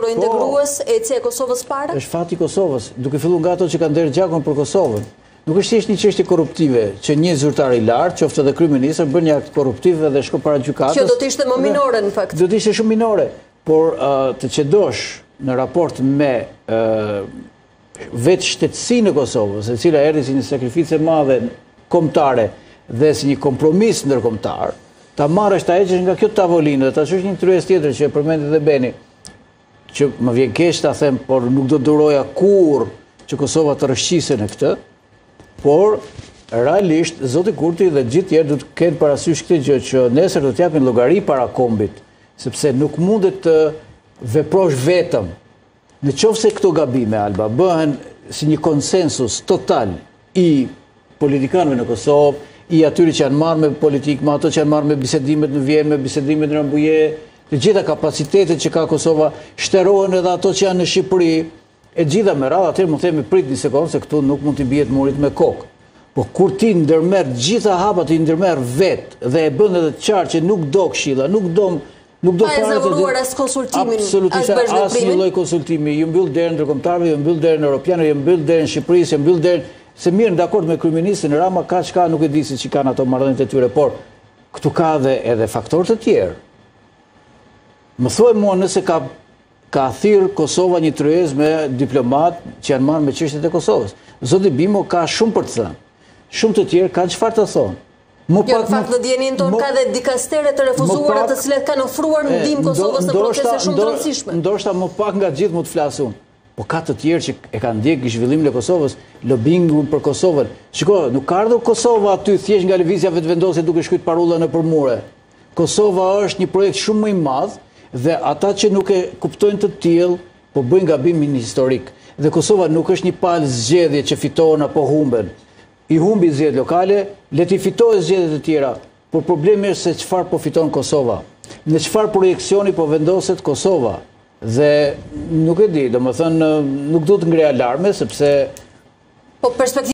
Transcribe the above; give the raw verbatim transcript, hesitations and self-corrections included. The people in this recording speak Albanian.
eurointegrues e ecja e Kosovës para? Është fati i Kosovës, duke filluar nga ato që kanë derë gjakun për Kosovën. Nuk është thjesht një çështje korruptive që një zyrtar i lartë, qoftë edhe kryeministër, bën një akt korruptiv dhe shko para gjykatës. Që do të ishte më minore në fakt. Do të ishte shumë minore, por uh, të qedosh në raport me uh, vetë shtetësinë e Kosovës, e cila erdhi si një sakrificë e madhe kombëtare dhe si një kompromis ndërkombëtar, ta marrësh ta heqësh nga kjo tavolinë dhe ta shosh një tryez tjetër që e përmendi dhe Beni, që më vjen keq ta them, por nuk do duroja kurrë që Kosova të rrëshqiste në këtë. Por, realisht, Zoti Kurti dhe gjithë tjerë du të kenë parasysh këtë gjë që nesër do t'japin llogari para kombit, sepse nuk mundet të veprosh vetëm. Në qoftë se këto gabime, Alba, bëhen si një konsensus total i politikanëve në Kosovë, i atyri që janë marrë me politikë, me ato që janë marrë me bisedimet në Vjenë, me bisedimet në Rambuje, të gjitha kapacitetet që ka Kosova, shterohen edhe ato që janë në Shqipëri. E gjitha me radhë, atëherë mund të themi prit një sekondë se këtu nuk mund t'i bjetë murit me kokë. Po kur ti ndërmerr gjitha hapat i ndërmerr vetë dhe e bën edhe të qartë që nuk do këshilla, nuk do nuk do fare të zavuruar as konsultimin, absolutisht as një lloj konsultimi, ju mbyll derën ndërkombëtarëve, ju mbyll derën europiane, ju mbyll derën Shqipërisë, ju mbyll derën se mirë dakord me kryeministin Rama ka çka nuk e di se ç'i kanë ato marrëdhëniet e tyre, por këtu ka edhe edhe faktorë të tjerë. Më thuaj mua nëse ka ka thirr Kosova një tryez me diplomat që janë marrë me çështjet e Kosovës. Zoti Bimo ka shumë për të thënë. Shumë të tjerë kanë çfarë të thonë. Jo, në fakt në dijenin tonë ka dhe dikastere të refuzuara të cilat kanë ofruar ndihmë Kosovës në procese shumë të rëndësishme. Ndoshta më pak nga gjithë mund të flas unë. Po ka të tjerë që e kanë ndjekë zhvillimin e Kosovës, lobingun për Kosovën. Shiko, nuk ka ardhur Kosova aty thjesht nga lëvizja vetëvendosje duke shkruajtur parolla nëpër mure. Kosova është një projekt shumë më i madh dhe ata që nuk e kuptojnë të tillë po bëjnë gabimin historik. Dhe Kosova nuk është një palë zgjedhje që fitohen apo humben. I humbi zgjedhjet lokale, le të fitojë zgjedhjet e tjera, por problemi është se çfarë po fiton Kosova. Në çfarë projeksioni po vendoset Kosova. Dhe nuk e di, domethënë nuk duhet të ngrej alarme sepse po perspektiva